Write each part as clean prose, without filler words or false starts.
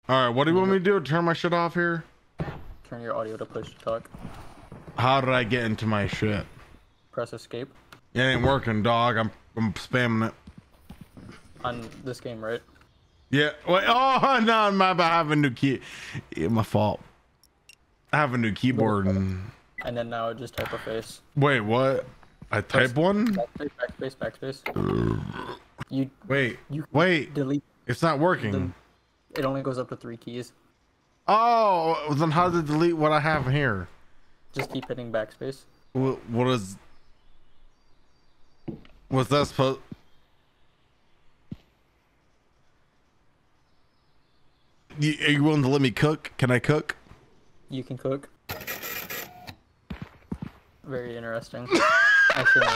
All right, what do you want me to do? Turn my shit off here? Turn your audio to push to talk. How did I get into my shit? Press escape. It ain't working, dog. I'm spamming it. On this game, right? Yeah. Wait. Oh no, I have a new key. Yeah, my fault. I have a new keyboard and then now just type a face. Wait, what? I type one? Backspace. Wait. You wait. Delete. It's not working. It only goes up to 3 keys. Oh, then how to delete what I have here? Just keep hitting backspace. What is? What's that supposed? Are you willing to let me cook? Can I cook? You can cook. Very interesting. Actually,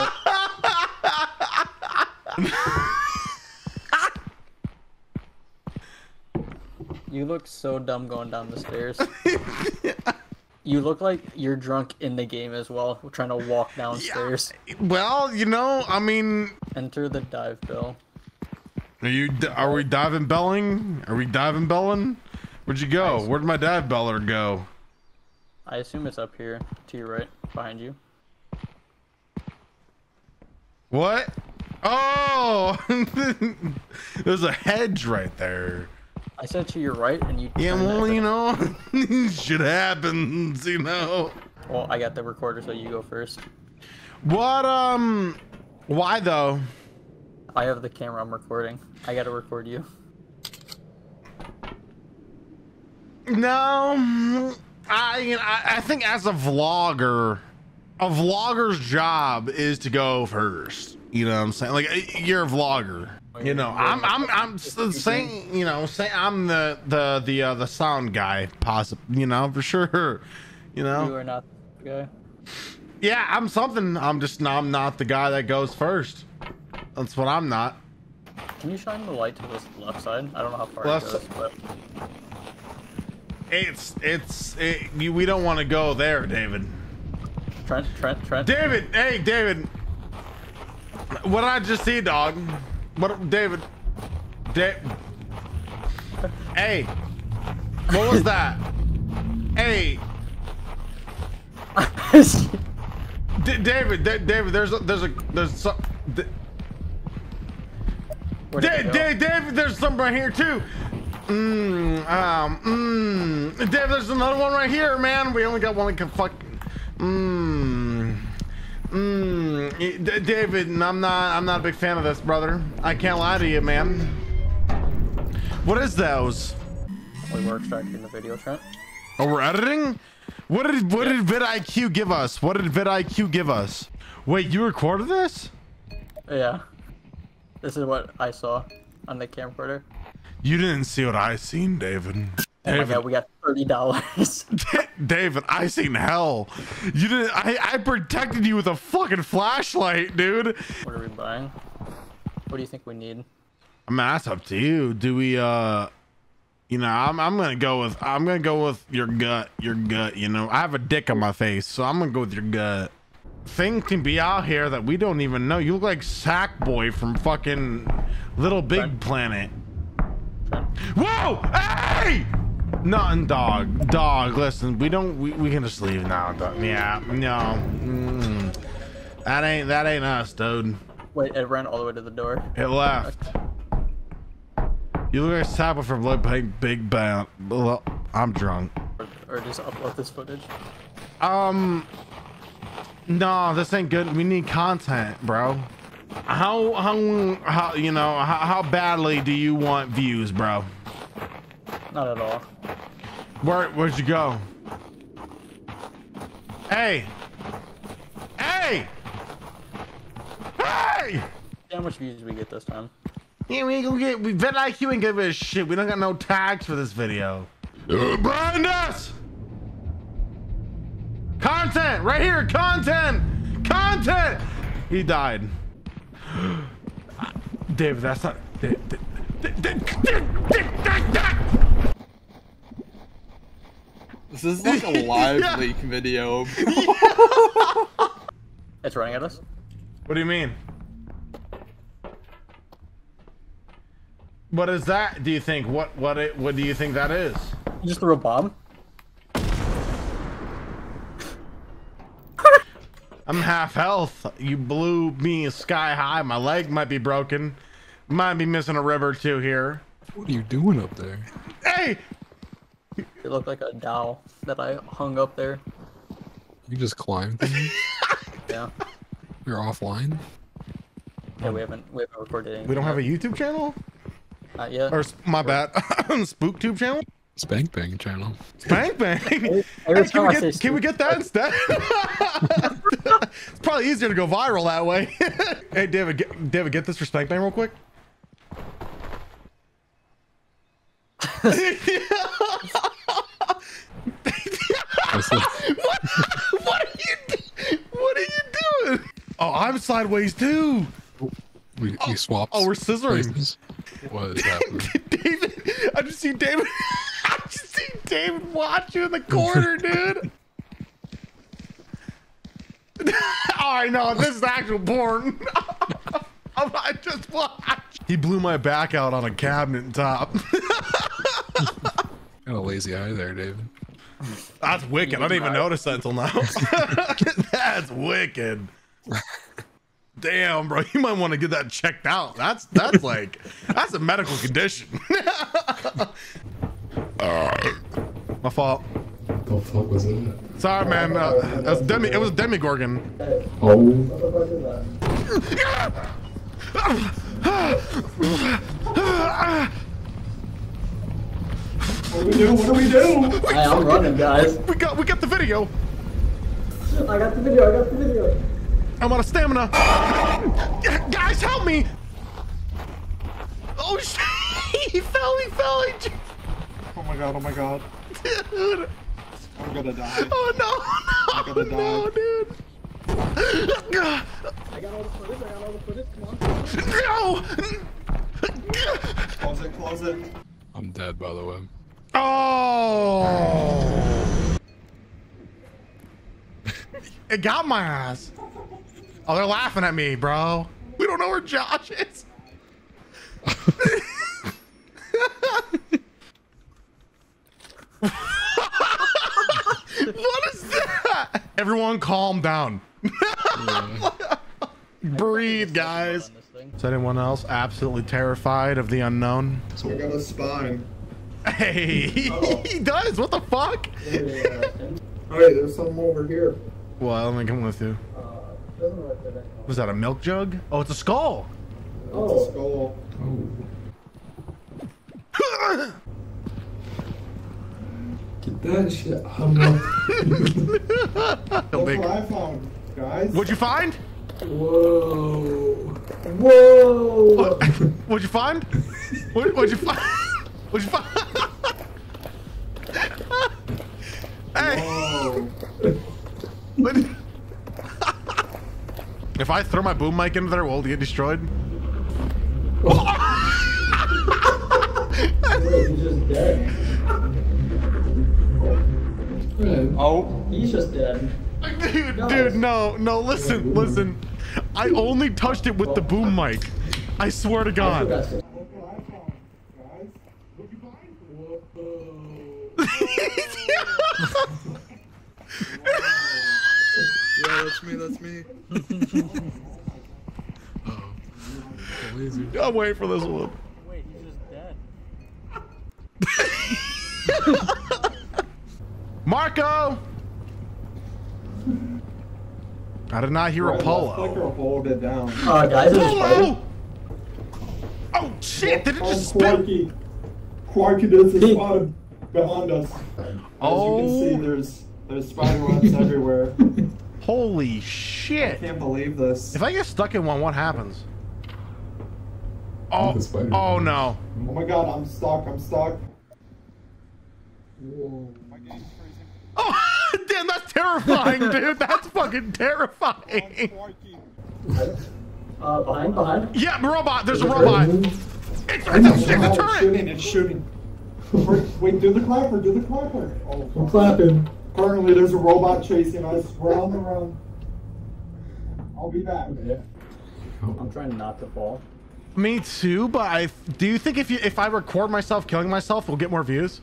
you look so dumb going down the stairs. You look like you're drunk in the game as well, trying to walk downstairs. Yeah, well, you know, I mean... Enter the dive bell. Are we diving belling? Are we diving belling? Where'd you go? Where'd my dive beller go? I assume it's up here, to your right, behind you. What? Oh! There's a hedge right there. I said to your right, and you... Yeah, well, you know, shit happens, you know. Well, I got the recorder, so you go first. What, why though? I have the camera I'm recording. I gotta record you. No, I think as a vlogger's job is to go first. You know what I'm saying? Like, you're a vlogger. You know, I'm saying, you know, I'm the sound guy, possibly, you know, for sure. You know, you are not the guy. Yeah, I'm something. I'm not the guy that goes first. That's what I'm not. Can you shine the light to this left side? I don't know how far Left it goes, but we don't want to go there, David. Trent. David, hey, David. What did I just see, dog? What, David? Hey, what was that? Hey, David, there's some. David, there's some right here too. David, there's another one right here, man. We only got one that can David, I'm not a big fan of this, brother. I can't lie to you, man. What is those? We were extracting the video, Trent. Oh, we're editing? What did vidIQ give us? What did vidIQ give us? Wait, you recorded this? Yeah. This is what I saw on the camcorder. You didn't see what I seen, David. Oh my God, we got $30. David, I seen hell. You didn't. I protected you with a fucking flashlight, dude. What are we buying? What do you think we need? I mean, that's up to you. Do we? You know, I'm gonna go with your gut. Your gut. You know, I have a dick on my face, so I'm gonna go with your gut. Things can be out here that we don't even know. You look like Sackboy from fucking Little Big Planet. Whoa! Hey! Nothing, dog. Listen, we can just leave now, dog. Yeah, no. That ain't us, dude. Wait, it ran all the way to the door. It left. You look like Sackboy from Little Big Band. Well, I'm drunk. Or just upload this footage. No, this ain't good. We need content, bro. How you know, how badly do you want views, bro? Not at all. Where'd you go? Hey! See how much views we get this time? Yeah, we vidIQ ain't give a shit. We don't got no tags for this video. Behind us! Content! Right here! Content! He died. David, that's not... This is like a live leak video. It's running at us? What do you mean? What is that? Do you think? What do you think that is? You just threw a bomb? I'm half health. You blew me sky high. My leg might be broken. Might be missing a rib or two here. What are you doing up there? Hey! It looked like a dowel that I hung up there. You just climbed things? Yeah. You're offline? Yeah, we haven't recorded anything. We don't have a yet. YouTube channel? Not yet. Or my bad. SpookTube channel? Spank Bang channel. Spank Bang? Every Hey, time I say can we get that instead? It's probably easier to go viral that way. Hey, David, get this for Spank Bang real quick. What are you doing? Oh, I'm sideways too. We swapped. Oh, we're scissoring. Places. What is happening? David, I just see David watch you in the corner, dude. Alright, no, this is actual porn. I just watched. He blew my back out on a cabinet top. Got a lazy eye there, David. That's wicked. I didn't even notice that until now. That's wicked. Damn, bro, you might want to get that checked out. That's like, that's a medical condition. My fault. What the fuck was that? Sorry, man. It was Demigorgon. Oh. What do we do? What do we do? Hey, I'm running, guys. We got the video. I got the video. I'm out of stamina. Guys, help me! Oh shit! He fell. Oh my god! Oh my god! Dude. I'm gonna die. Oh no! I'm gonna die. No, dude. I got all the footage. Come on. No! Close it. I'm dead, by the way. Oh! It got my ass. Oh, they're laughing at me, bro. We don't know where Josh is. What is that? Everyone calm down. Breathe, guys. Is anyone else absolutely terrified of the unknown? I got a spine. Hey, he does. What the fuck? Alright, there's something over here. Well, let me come with you. Was that a milk jug? Oh, it's a skull. It's a skull. Get that shit. That's what I found, guys. What'd you find? Whoa. What'd you find? What'd you find? What'd you find? Hey. What? If I throw my boom mic into there, will it get destroyed? Wait, he's just dead. Oh. He's just dead. Dude, no, listen. I only touched it with the boom mic. I swear to God. Look what I found, guys. What'd you find? Yeah, that's me. I'm waiting for this one. Wait, he's just dead. Marco! I did not hear a polo. Click or hold it down. Guys, there's a spider. Polo! Oh shit, did it just spin? Quarky, there's a spot behind us. As Oh. you can see, there's spider webs everywhere. Holy I shit. can't believe this. If I get stuck in one, what happens? Oh, oh no. Oh my god, I'm stuck. Whoa. My game's freezing. Oh, damn, that's terrifying, dude. That's fucking terrifying. Behind. Yeah, robot. There's a robot. It's a turret. It's shooting. Wait, do the clapper. Oh, I'm clapping. currently, there's a robot chasing us. We're on the run. I'll be back. Okay. I'm trying not to fall. Me too, but do you think if I record myself killing myself, we'll get more views?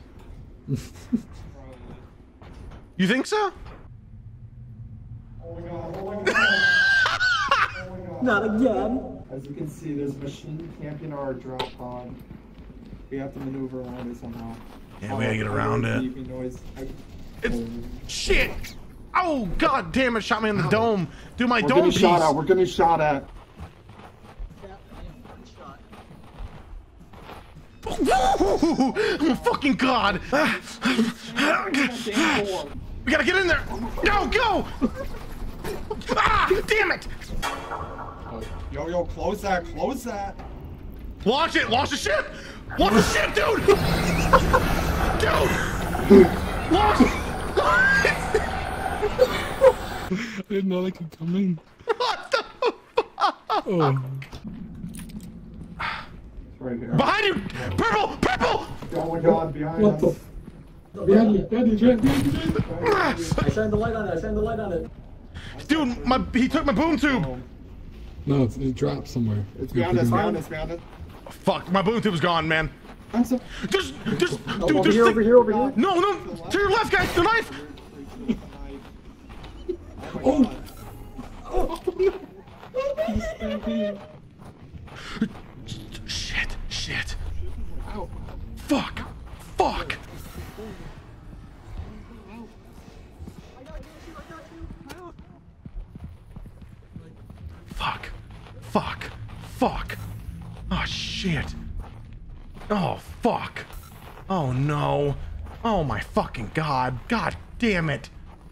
You think so? Oh my god, oh my god. Oh my god. Not again. As you can see, there's a machine camping our drop pod. We have to maneuver around it somehow. Yeah, we gotta get around it. Noise. It's shit! Oh god damn it! Shot me in the dome. Dude, my dome piece. Shot at. We're getting shot at. Oh fucking god! We gotta get in there. Go, go! Ah, damn it! Yo, close that, close that. Launch it, launch the ship! Launch the ship, dude! Dude! Launch! I didn't know they could come in. What the fuck? Oh. Right here. Behind you! Purple! Purple! Oh my god, behind What us. the? Behind you, behind you. I shined the light on it. I shined the light on it. Dude, he took my boom tube! No, it dropped somewhere. It's behind us, behind us, behind us. Fuck, my boom tube's gone, man. There's Dude, Over here, over here, over here. No, no! To your left, guys! The knife! Oh! Shit, shit. Ow. Fuck! Fuck! Fuck! Fuck! Fuck! Oh shit! Oh fuck! Oh no! Oh my fucking god! God damn it!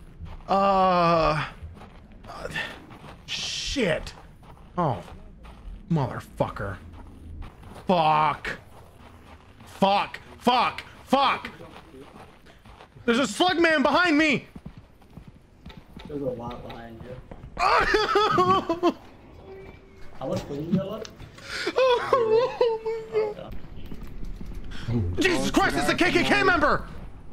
Shit! Oh, motherfucker! Fuck! Fuck! Fuck! Fuck! There's a slug man behind me! There's a lot behind you. Oh, How much food you got left? Jesus Christ, it's a KKK member!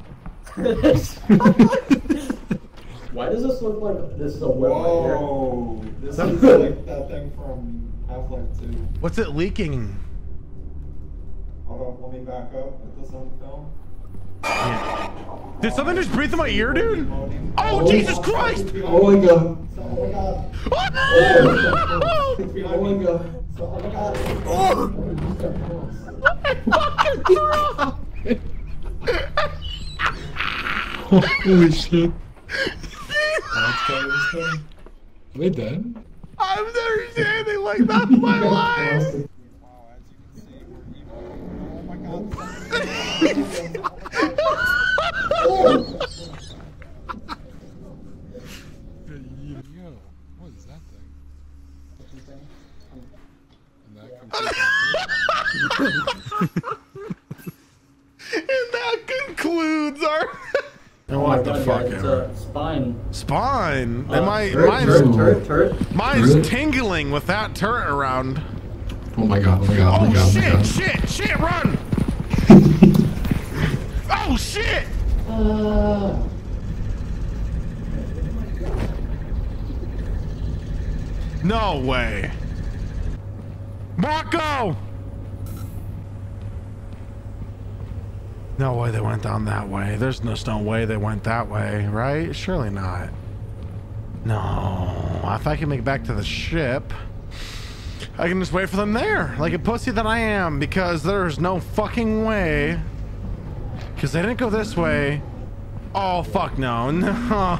Why does this look like this is a whip right Whoa! This is like that thing from Half-Life 2. What's it leaking? Hold on, let me back up. Put this on film. Did something just breathe in my ear, dude? Oh, Jesus Christ! Oh my god. Oh my god. Oh, Oh my god. Oh my god. Holy shit. Are they dead? I've never seen anything like that in my life! Wow, as you can see, we're evil. Oh my god. Yo, what is that thing? And that concludes our... Oh what the God, fuck yeah, it's ever. a spine. Spine? Mine's tingling with that turret around. Oh my god, oh my god, oh my god, oh my god. Shit, run! Oh shit! No way. Marco! No way they went down that way. There's no way they went that way, right? Surely not. No. If I can make it back to the ship, I can just wait for them there, like a pussy that I am, because there's no fucking way. Because they didn't go this way. Oh, fuck no. No.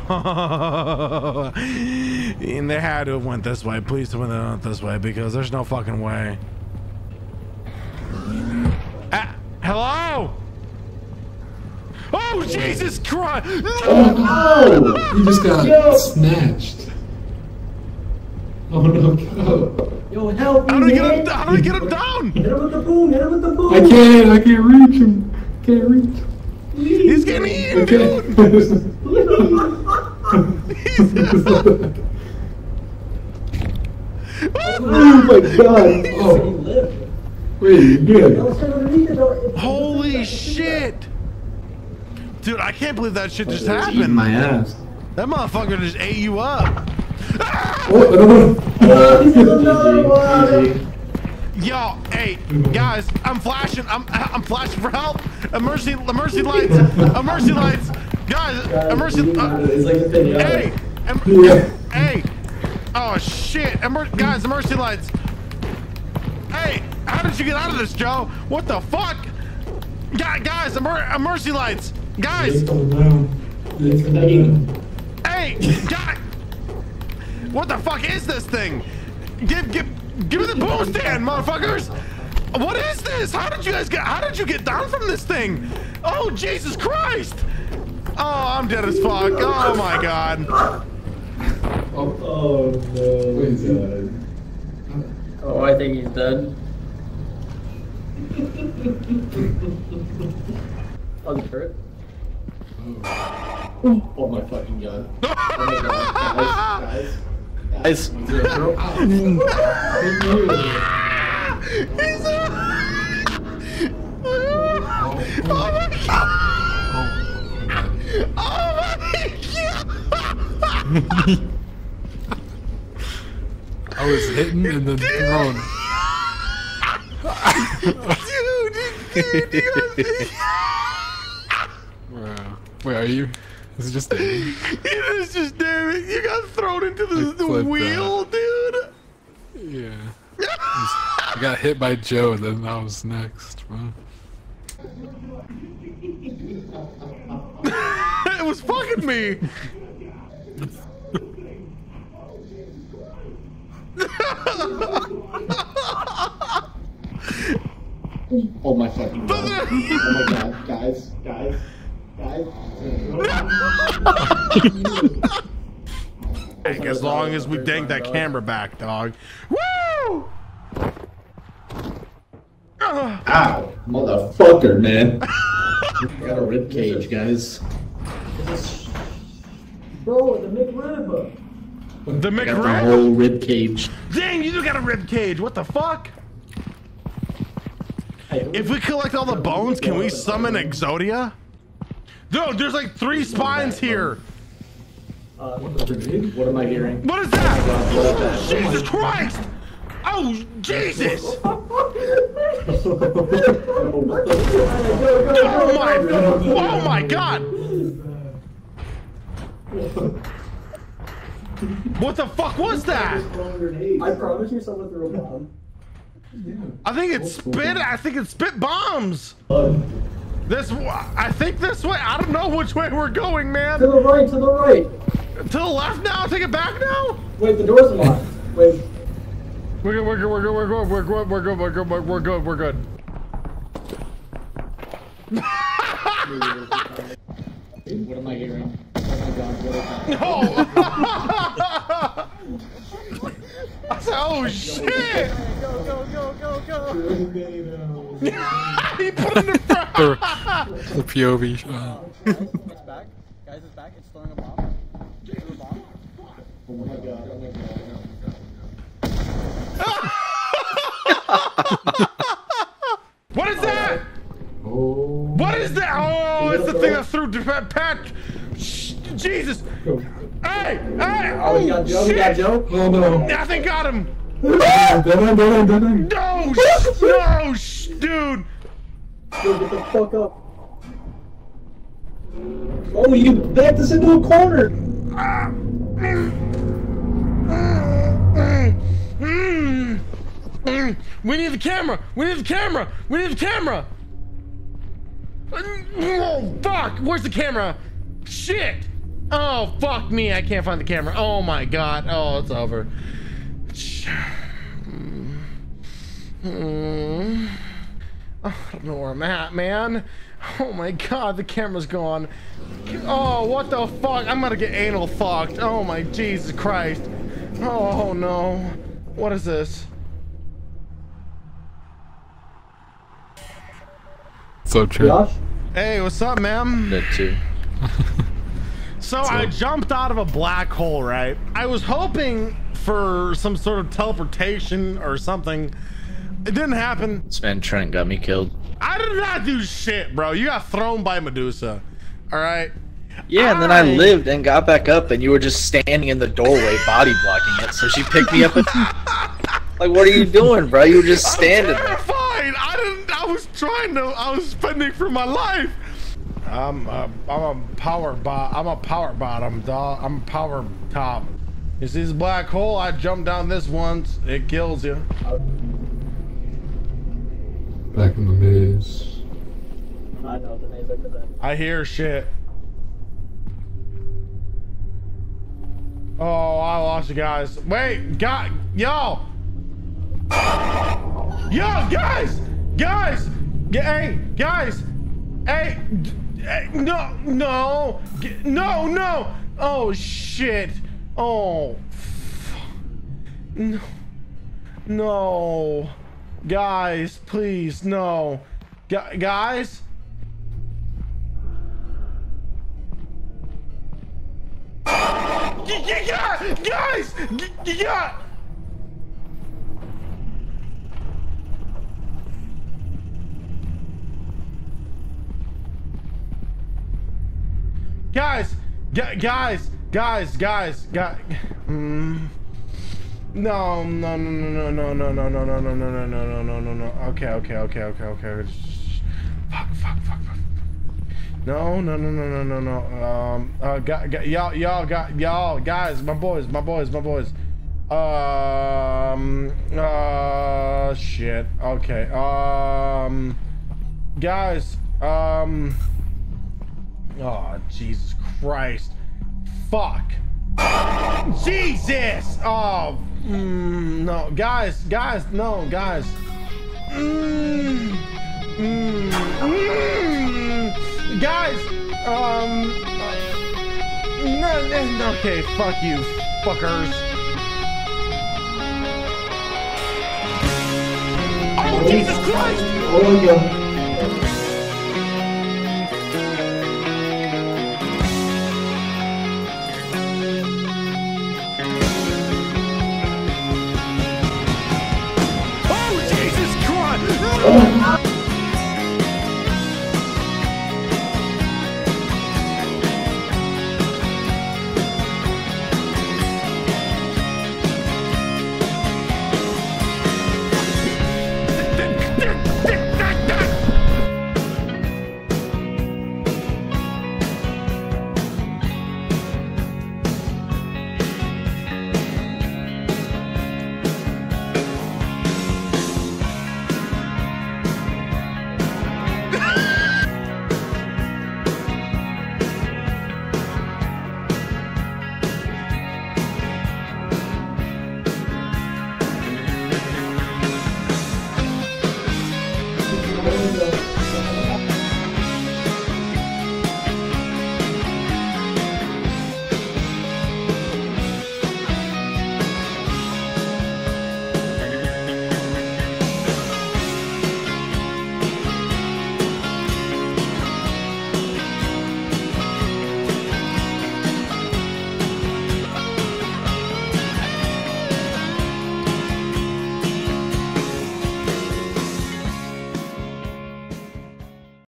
And they had to have went this way. Please tell me they went this way, because there's no fucking way. Hello? Oh, Jesus Christ! Oh no! You just got snatched. Oh no, go. Yo, help me, How do we get him down? Hit him with the boom, hit him with the boom! I can't reach him. Can't reach him. He's getting eaten, dude! Oh my god! Oh, He lived. wait, you did. Holy shit! Dude, I can't believe that shit just happened. My ass. That motherfucker just ate you up. Oh, I don't know. Yo, hey, guys, I'm flashing. I'm flashing for help. Emergency lights. Emergency lights. Guys, emergency. Hey, hey. Oh shit, guys, emergency lights. Hey, how did you get out of this, Joe? What the fuck? Guys, emergency lights. Guys. Hey, guys. What the fuck is this thing? Give me the boom stand, motherfuckers! What is this? How did you get down from this thing? Oh, Jesus Christ! Oh, I'm dead as fuck. Oh my god. Oh no. He's dead. Oh, I think he's dead. Oh, the turret? Oh my fucking god. Oh my god. Guys. He's oh my god! Oh my god! I was hitting and then thrown. Dude. Wow. Wait, are you? Is it just David? It is just David. You got thrown into the wheel, dude. Yeah. I got hit by Joe, and then I was next, bro. It was fucking me. Oh my fucking god. Oh my god, guys. Hey, as long as we dang that camera back, dog. Woo! Ow, motherfucker, man. Got a rib cage, guys. Bro, the McRib. The Got the McRib? whole rib cage. Dang, you do got a rib cage. What the fuck? If we collect all the bones, can we summon Exodia? Dude, there's like 3 spines here. What am I hearing? What is that? Jesus Christ! Oh, Jesus! Oh my god! What the fuck was that? I promise you someone threw a bomb. I think it spit bombs. I think this way. I don't know which way we're going, man. To the right, to the right. To the left now? Take it back now? Wait, the door's locked. Wait. We're good. We're good. What am I hearing? Oh my god, what is that? No! I said, oh shit! Go. He put it in front. The POV shot. It's back. Guys, it's back. It's throwing a bomb. Threw a bomb. Oh my god, What is that? What is that? Oh, it's the thing that threw Pat. Jesus! Hey! Oh, we got Joe. Shit! Oh no. Nothing got him! Dun. No! Dude! Yo, get the fuck up. Oh, you backed us into a corner! We need the camera! Oh, fuck! Where's the camera? Shit! Oh, fuck me, I can't find the camera. Oh my god. Oh, it's over. Oh, I don't know where I'm at, man. Oh my god, the camera's gone. Oh, what the fuck? I'm gonna get anal fucked. Oh my Jesus Christ. Oh no. What is this? So true. Josh? Hey, what's up, man? That too. So I jumped out of a black hole, right? I was hoping for some sort of teleportation or something. It didn't happen. This man Trent got me killed. I did not do shit, bro. You got thrown by Medusa. All right? Yeah, and then I lived and got back up, and you were just standing in the doorway, body blocking it. So she picked me up. Like, what are you doing, bro? You were just standing I'm there. terrified. I was fending for my life. I'm a power bottom, dog. I'm a power top. You see this black hole? I jumped down this once. It kills you. Back in the maze. I know the maze. Look at that. I hear shit. Oh, I lost you guys. Wait, y'all. Yo, guys, hey, guys, hey, no, oh shit, oh, no, guys, please, no, guys. Guys, no. Okay. Fuck. No. Y'all, guys, my boys. Shit. Okay. Guys. Oh, Jesus Christ. Fuck. Jesus. Oh. No, guys. No, guys. Guys. No, okay. Fuck you, fuckers. Oh, Jesus Christ. Oh, yeah.